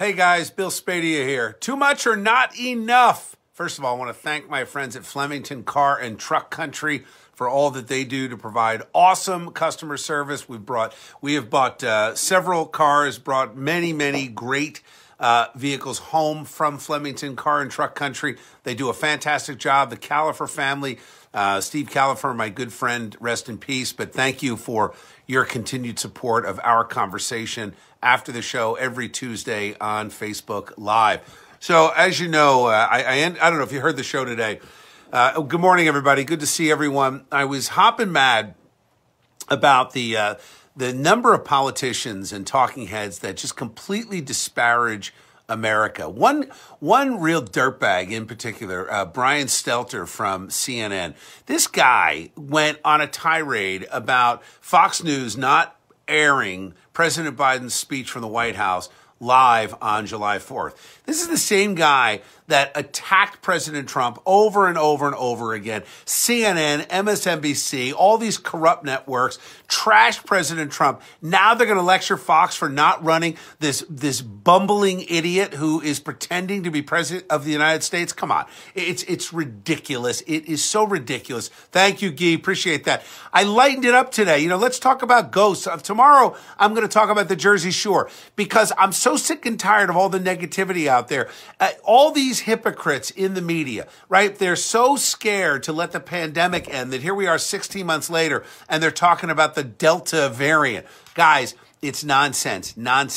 Hey guys, Bill Spadea here. Too much or not enough? First of all, I want to thank my friends at Flemington Car and Truck Country for all that they do to provide awesome customer service. We have bought several cars, brought many great vehicles home from Flemington Car and Truck Country. They do a fantastic job. The Califer family, Steve Califer, my good friend, rest in peace. But thank you for your continued support of our conversation after the show every Tuesday on Facebook Live. So as you know, I don't know if you heard the show today. Good morning, everybody. Good to see everyone. I was hopping mad about the number of politicians and talking heads that just completely disparage America. One real dirtbag in particular, Brian Stelter from CNN. This guy went on a tirade about Fox News not airing President Biden's speech from the White House live on July 4th. This is the same guy that attacked President Trump over and over and over again. CNN, MSNBC, all these corrupt networks trashed President Trump. Now they're going to lecture Fox for not running this bumbling idiot who is pretending to be president of the United States. Come on. It's ridiculous. It is so ridiculous. Thank you, Guy. Appreciate that. I lightened it up today. Let's talk about ghosts. Tomorrow, I'm going to talk about the Jersey Shore because I'm so sick and tired of all the negativity out there. All these hypocrites in the media, right? They're so scared to let the pandemic end that here we are 16 months later and they're talking about the Delta variant. Guys, it's nonsense.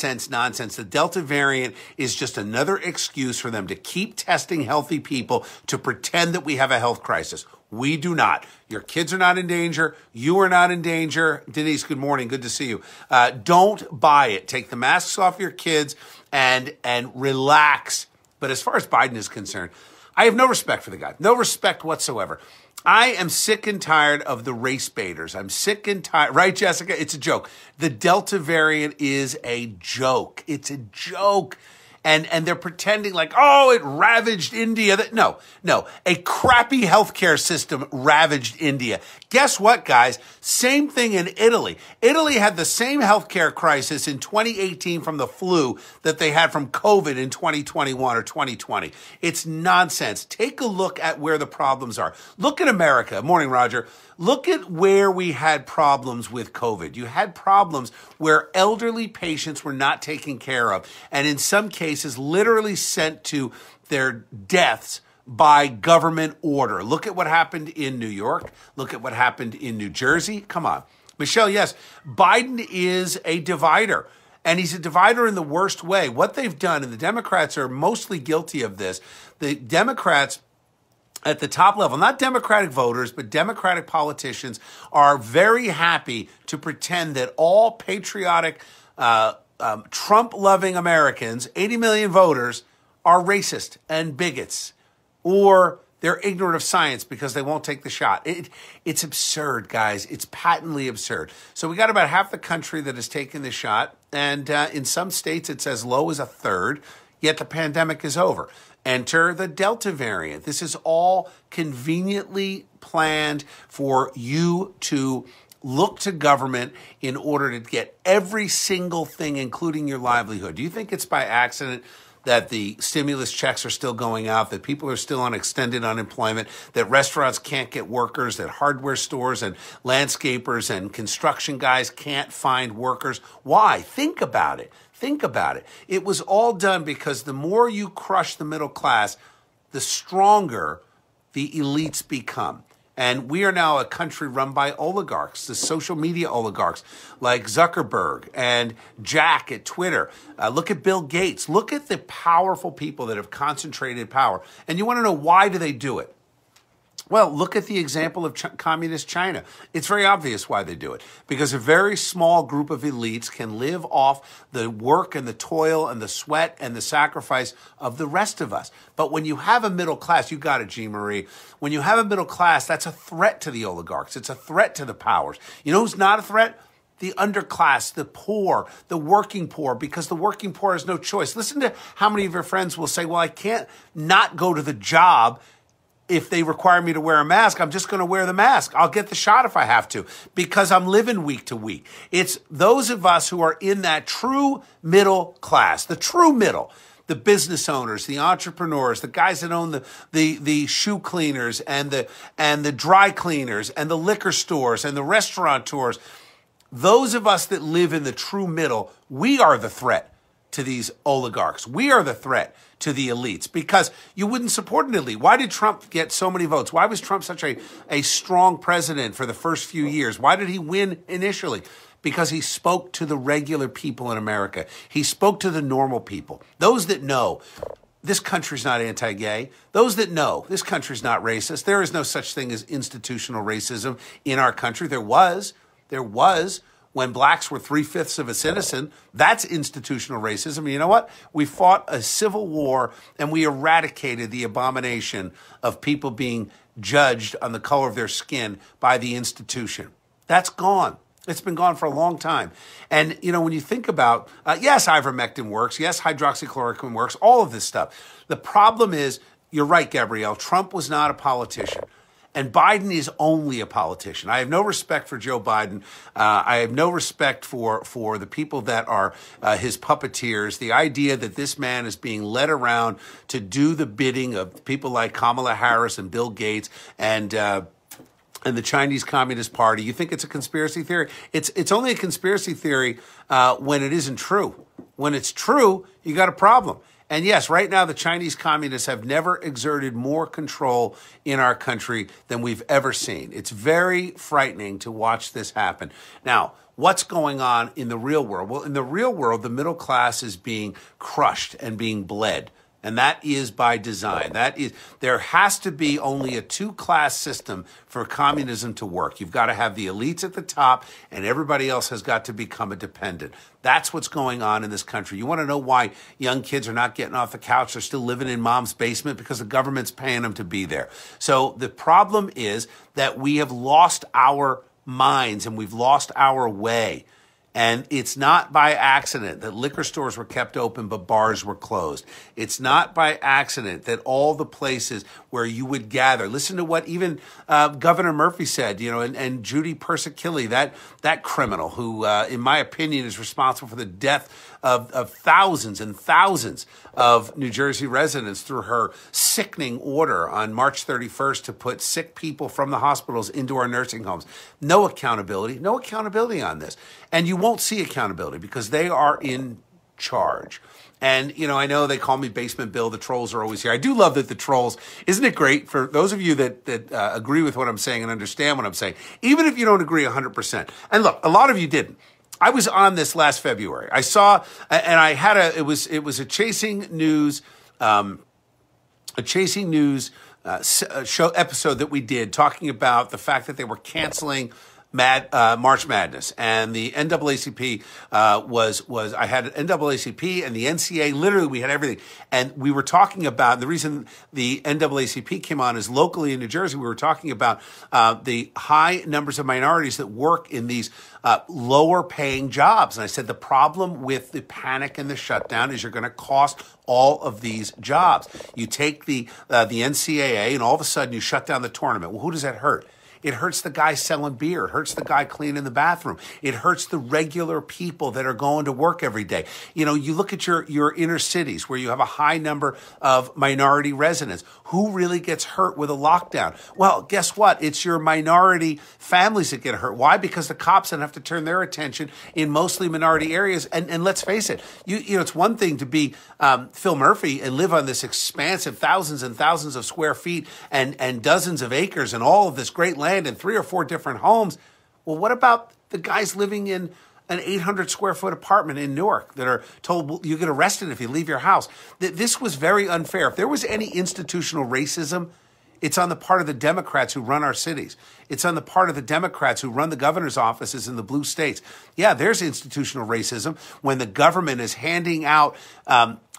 The Delta variant is just another excuse for them to keep testing healthy people to pretend that we have a health crisis. We do not. Your kids are not in danger. You are not in danger. Denise, good morning. Good to see you. Don't buy it. Take the masks off your kids and relax. But as far as Biden is concerned, I have no respect for the guy. No respect whatsoever. I am sick and tired of the race baiters. I'm sick and tired. Right, Jessica? It's a joke. The Delta variant is a joke. It's a joke. And they're pretending like, oh, it ravaged India. No. A crappy healthcare system ravaged India. Guess what, guys? Same thing in Italy. Italy had the same healthcare crisis in 2018 from the flu that they had from COVID in 2021 or 2020. It's nonsense. Take a look at where the problems are. Look at America. Morning, Roger. Look at where we had problems with COVID. You had problems where elderly patients were not taken care of, and in some cases literally sent to their deaths by government order. Look at what happened in New York. Look at what happened in New Jersey. Come on. Michelle, yes, Biden is a divider. And he's a divider in the worst way. What they've done, and the Democrats are mostly guilty of this, the Democrats at the top level, not Democratic voters, but Democratic politicians are very happy to pretend that all patriotic, Trump-loving Americans, 80 million voters, are racist and bigots, or they're ignorant of science because they won't take the shot. It's absurd, guys. It's patently absurd. So we got about half the country that has taken the shot, and in some states it's as low as a third, yet the pandemic is over. Enter the Delta variant. This is all conveniently planned for you to look to government in order to get every single thing, including your livelihood. Do you think it's by accident that the stimulus checks are still going out, that people are still on extended unemployment, that restaurants can't get workers, that hardware stores and landscapers and construction guys can't find workers? Why? Think about it. Think about it. It was all done because the more you crush the middle class, the stronger the elites become. And we are now a country run by oligarchs, the social media oligarchs like Zuckerberg and Jack at Twitter. Look at Bill Gates. Look at the powerful people that have concentrated power. And you want to know why do they do it? Well, look at the example of communist China. It's very obvious why they do it. Because a very small group of elites can live off the work and the toil and the sweat and the sacrifice of the rest of us. But when you have a middle class, you got it, Jean Marie. When you have a middle class, that's a threat to the oligarchs. It's a threat to the powers. You know who's not a threat? The underclass, the poor, the working poor, because the working poor has no choice. Listen to how many of your friends will say, well, I can't not go to the job if they require me to wear a mask, I'm just going to wear the mask. I'll get the shot if I have to because I'm living week to week. It's those of us who are in that true middle class, the true middle, the business owners, the entrepreneurs, the guys that own the shoe cleaners and the dry cleaners and the liquor stores and the restaurateurs. Those of us that live in the true middle, we are the threat to these oligarchs. We are the threat to the elites because you wouldn't support an elite. Why did Trump get so many votes? Why was Trump such a strong president for the first few years? Why did he win initially? Because he spoke to the regular people in America. He spoke to the normal people, those that know this country's not anti-gay, those that know this country's not racist. There is no such thing as institutional racism in our country. There was when blacks were 3/5 of a citizen. That's institutional racism. And you know what? We fought a civil war and we eradicated the abomination of people being judged on the color of their skin by the institution. That's gone. It's been gone for a long time. And, you know, when you think about, yes, ivermectin works. Yes, hydroxychloroquine works. All of this stuff. The problem is, you're right, Gabrielle, Trump was not a politician. And Biden is only a politician. I have no respect for Joe Biden. I have no respect for the people that are his puppeteers. The idea that this man is being led around to do the bidding of people like Kamala Harris and Bill Gates and the Chinese Communist Party. You think it's a conspiracy theory? It's only a conspiracy theory when it isn't true. When it's true, you got a problem. And yes, right now, the Chinese communists have never exerted more control in our country than we've ever seen. It's very frightening to watch this happen. Now, what's going on in the real world? Well, in the real world, the middle class is being crushed and being bled. And that is by design. There has to be only a two-class system for communism to work. You've got to have the elites at the top, and everybody else has got to become a dependent. That's what's going on in this country. You want to know why young kids are not getting off the couch? They're still living in mom's basement because the government's paying them to be there. So the problem is that we have lost our minds and we've lost our way. And it's not by accident that liquor stores were kept open, but bars were closed. It's not by accident that all the places where you would gather, listen to what even Governor Murphy said, you know, and Judy Persichilli, that criminal who, in my opinion, is responsible for the death of thousands and thousands of New Jersey residents through her sickening order on March 31st to put sick people from the hospitals into our nursing homes. No accountability on this. And you won't see accountability because they are in charge. And, you know, I know they call me Basement Bill. The trolls are always here. I do love that the trolls, isn't it great for those of you that agree with what I'm saying and understand what I'm saying, even if you don't agree 100%. And look, a lot of you didn't. I was on this last February. I saw, and I had it was a Chasing News, show episode that we did talking about the fact that they were canceling March Madness, and the NAACP was I had NAACP and the NCAA. Literally, we had everything, and we were talking about the reason the NAACP came on is locally in New Jersey. We were talking about the high numbers of minorities that work in these lower paying jobs, and I said the problem with the panic and the shutdown is you're going to cost all of these jobs. You take the NCAA, and all of a sudden you shut down the tournament. Well, who does that hurt? It hurts the guy selling beer. It hurts the guy cleaning the bathroom. It hurts the regular people that are going to work every day. You know, you look at your inner cities where you have a high number of minority residents. Who really gets hurt with a lockdown? Well, guess what? It's your minority families that get hurt. Why? Because the cops then have to turn their attention in mostly minority areas. And let's face it, you know, it's one thing to be Phil Murphy and live on this expansive thousands and thousands of square feet and dozens of acres and all of this great land in 3 or 4 different homes. Well, what about the guys living in an 800 square foot apartment in Newark that are told, well, you get arrested if you leave your house? This was very unfair. If there was any institutional racism, it's on the part of the Democrats who run our cities. It's on the part of the Democrats who run the governor's offices in the blue states. Yeah, there's institutional racism when the government is handing out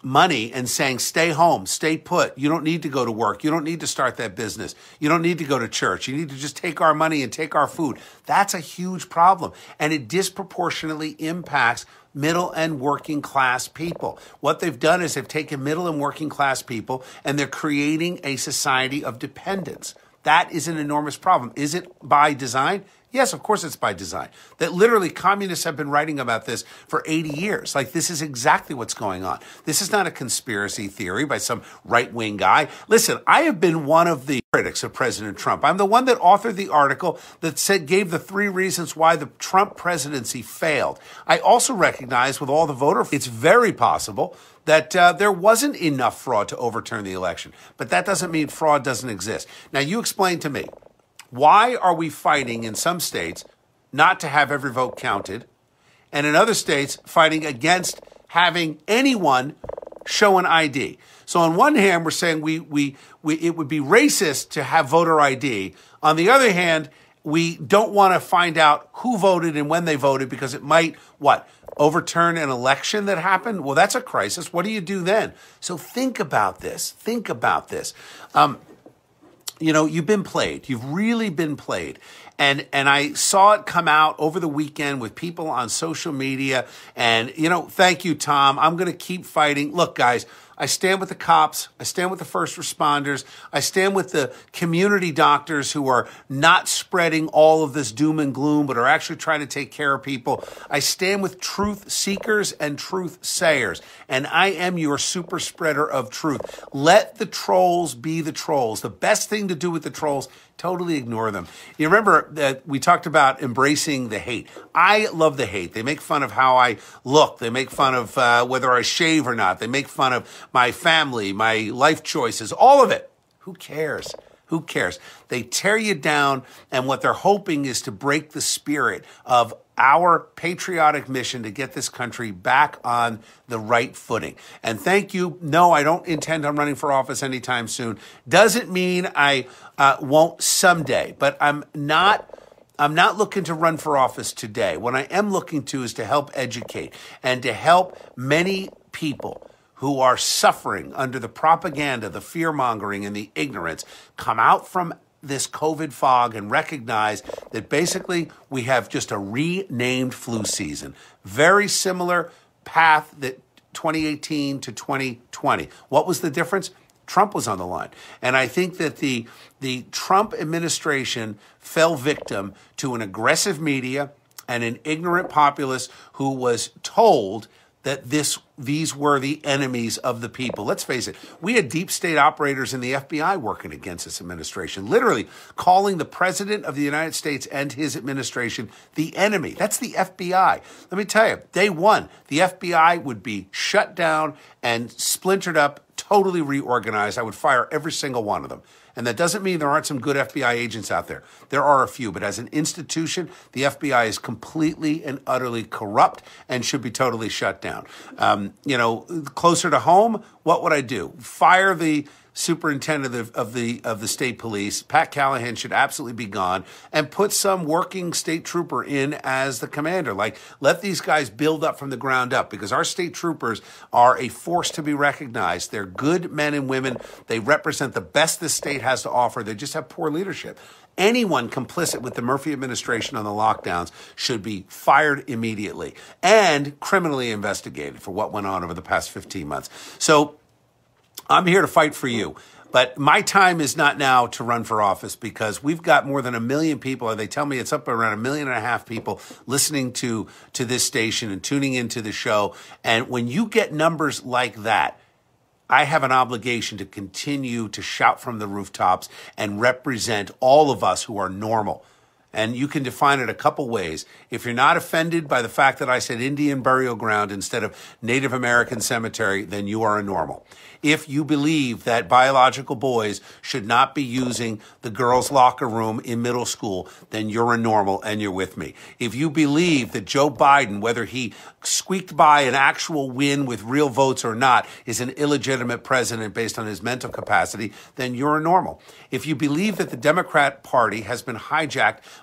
money and saying, stay home, stay put. You don't need to go to work. You don't need to start that business. You don't need to go to church. You need to just take our money and take our food. That's a huge problem. And it disproportionately impacts middle and working class people. What they've done is they've taken middle and working class people and they're creating a society of dependence. That is an enormous problem. Is it by design? Yes, of course it's by design. That literally communists have been writing about this for 80 years. Like, this is exactly what's going on. This is not a conspiracy theory by some right-wing guy. Listen, I have been one of the critics of President Trump. I'm the one that authored the article that gave the 3 reasons why the Trump presidency failed. I also recognize with all the voter, it's very possible that there wasn't enough fraud to overturn the election. But that doesn't mean fraud doesn't exist. Now, you explain to me, why are we fighting in some states not to have every vote counted, and in other states fighting against having anyone show an ID? So on one hand, we're saying it would be racist to have voter ID. On the other hand, we don't want to find out who voted and when they voted because it might, overturn an election that happened? Well, that's a crisis. What do you do then? So think about this. Think about this. You've been played. You've really been played. And I saw it come out over the weekend with people on social media. And, thank you, Tom. I'm going to keep fighting. Look, guys, I stand with the cops. I stand with the first responders. I stand with the community doctors who are not spreading all of this doom and gloom, but are actually trying to take care of people. I stand with truth seekers and truth sayers. And I am your super spreader of truth. Let the trolls be the trolls. The best thing to do with the trolls, totally ignore them. You remember that we talked about embracing the hate. I love the hate. They make fun of how I look. They make fun of whether I shave or not. They make fun of my family, my life choices, all of it. Who cares? Who cares? They tear you down, and what they're hoping is to break the spirit of our patriotic mission to get this country back on the right footing. And thank you. No, I don't intend on running for office anytime soon. Doesn't mean I won't someday, but I'm not looking to run for office today. What I am looking to is to help educate and to help many people who are suffering under the propaganda, the fear-mongering, and the ignorance come out from this COVID fog and recognize that basically we have just a renamed flu season. Very similar path that 2018 to 2020. What was the difference? Trump was on the line. And I think that the Trump administration fell victim to an aggressive media and an ignorant populace who was told that these were the enemies of the people. Let's face it, we had deep state operators in the FBI working against this administration, literally calling the president of the United States and his administration the enemy. That's the FBI. Let me tell you, day one, the FBI would be shut down and splintered up, totally reorganized. I would fire every single one of them. And that doesn't mean there aren't some good FBI agents out there. There are a few, but as an institution, the FBI is completely and utterly corrupt and should be totally shut down. Closer to home, what would I do? Fire the superintendent of the state police. Pat Callahan should absolutely be gone, and put some working state trooper in as the commander. Like, let these guys build up from the ground up, because our state troopers are a force to be recognized. They're good men and women. They represent the best this state has to offer. They just have poor leadership. Anyone complicit with the Murphy administration on the lockdowns should be fired immediately and criminally investigated for what went on over the past 15 months. So I'm here to fight for you. But my time is not now to run for office, because we've got more than 1 million people, and they tell me it's up around 1.5 million people listening to this station and tuning into the show. And when you get numbers like that, I have an obligation to continue to shout from the rooftops and represent all of us who are normal. And you can define it a couple ways. If you're not offended by the fact that I said Indian burial ground instead of Native American cemetery, then you are a normal. If you believe that biological boys should not be using the girls' locker room in middle school, then you're a normal and you're with me. If you believe that Joe Biden, whether he squeaked by an actual win with real votes or not, is an illegitimate president based on his mental capacity, then you're a normal. If you believe that the Democrat Party has been hijacked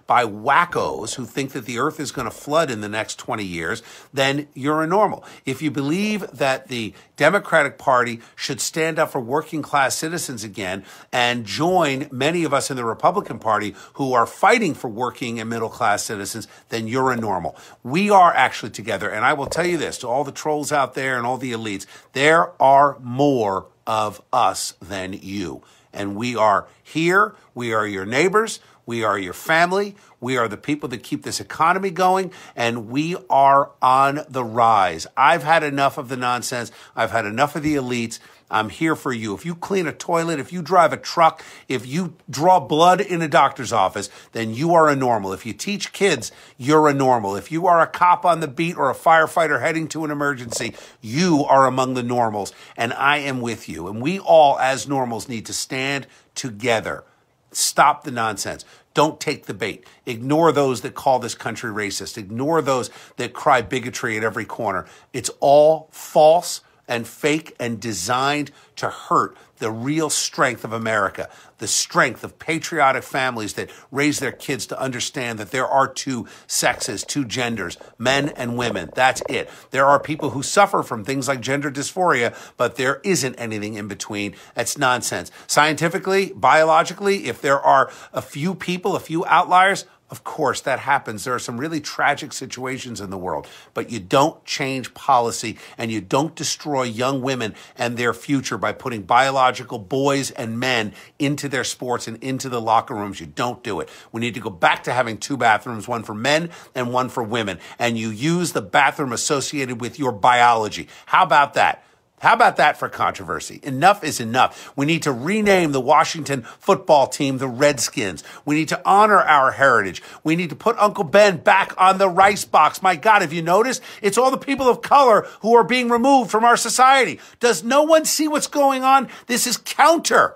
by wackos who think that the earth is going to flood in the next 20 years, then you're a normal. If you believe that the Democratic Party should stand up for working class citizens again and join many of us in the Republican Party who are fighting for working and middle class citizens, then you're a normal. We are actually together. And I will tell you this to all the trolls out there and all the elites, there are more of us than you. And we are here. We are your neighbors. We are your family. We are the people that keep this economy going, and we are on the rise. I've had enough of the nonsense. I've had enough of the elites. I'm here for you. If you clean a toilet, if you drive a truck, if you draw blood in a doctor's office, then you are a normal. If you teach kids, you're a normal. If you are a cop on the beat or a firefighter heading to an emergency, you are among the normals, and I am with you. And we all, as normals, need to stand together. Stop the nonsense. Don't take the bait. Ignore those that call this country racist. Ignore those that cry bigotry at every corner. It's all false and fake and designed to hurt the real strength of America, the strength of patriotic families that raise their kids to understand that there are two sexes, two genders, men and women. That's it. There are people who suffer from things like gender dysphoria, but there isn't anything in between. That's nonsense. Scientifically, biologically, if there are a few people, a few outliers, of course, that happens. There are some really tragic situations in the world, but you don't change policy and you don't destroy young women and their future by putting biological boys and men into their sports and into the locker rooms. You don't do it. We need to go back to having two bathrooms, one for men and one for women, and you use the bathroom associated with your biology. How about that? How about that for controversy? Enough is enough. We need to rename the Washington football team the Redskins. We need to honor our heritage. We need to put Uncle Ben back on the rice box. My God, have you noticed? It's all the people of color who are being removed from our society. Does no one see what's going on? This is counter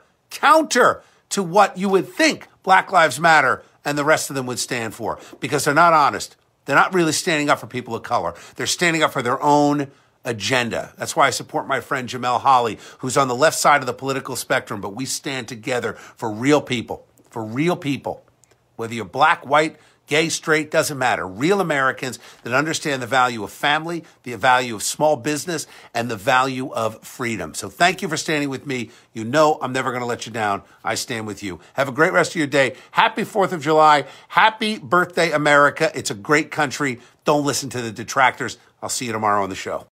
to what you would think Black Lives Matter and the rest of them would stand for, because they're not honest. They're not really standing up for people of color. They're standing up for their own agenda. That's why I support my friend Jamel Holly, who's on the left side of the political spectrum, but we stand together for real people, whether you're black, white, gay, straight, doesn't matter. Real Americans that understand the value of family, the value of small business, and the value of freedom. So thank you for standing with me. You know I'm never going to let you down. I stand with you. Have a great rest of your day. Happy 4th of July. Happy birthday, America. It's a great country. Don't listen to the detractors. I'll see you tomorrow on the show.